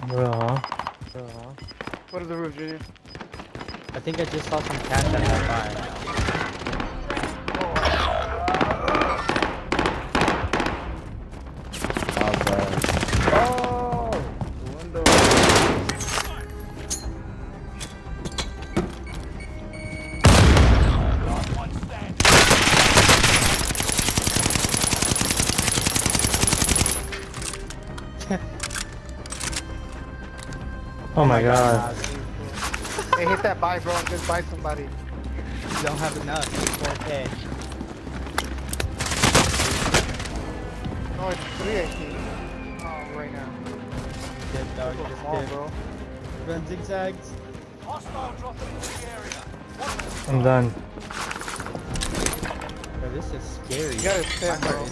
Uh-huh. What is the roof, Junior? I think I just saw some cats at that bar. Oh, bro. Oh! The window. Oh my god. Hey, hit that buy, bro, and just buy somebody. You don't have enough. It's 4K. No, it's 318. Oh, right now. Dip, dog. Go Just small, dip. bro. Run zigzags. I'm done. Bro, this is scary. You gotta sit, My heart bro. is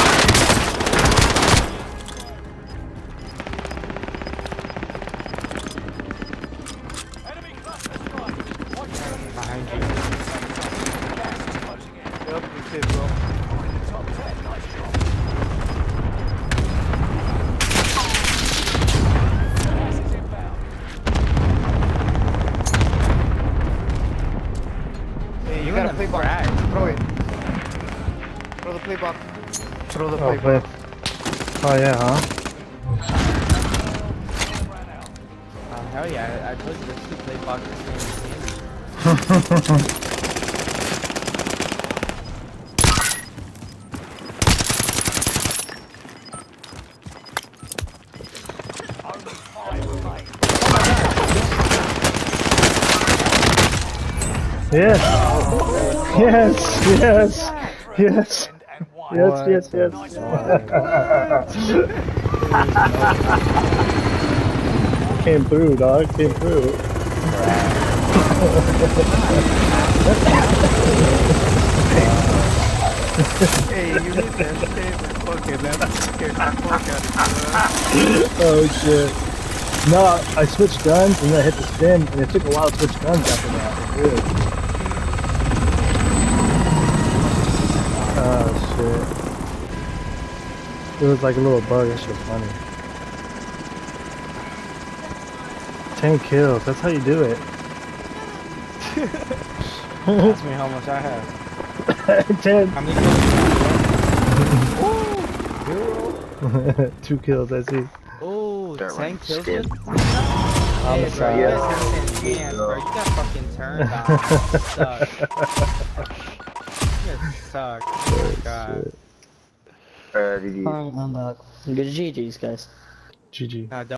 behind you. Yep, you sit, bro. Hey, you gotta play box. Throw it. Throw the play box. Throw the Oh, play play. box. Oh yeah, huh? Hell yeah, I told you there's 2 play boxes in the game. Yes! Yes! Yes! Yes! Yes, What yes, yes. Came through, dog. Came through. Hey, you need that shit. Okay, man. Okay, Oh shit. No, I switched guns and then I hit the spin and it took a while to switch guns after that. Weird. Oh shit. It was like a little bug, that shit was funny. 10 kills, that's how you do it. Ask me how much I have. 10. How many kills? 2 kills, I see. Oh, 10 kills? skip. Hey, bro, you guys have 10 hands, bro. You got fucking turned on. You suck. You guys suck. Oh my god. GG. Good GG's, guys. GG. No, don't.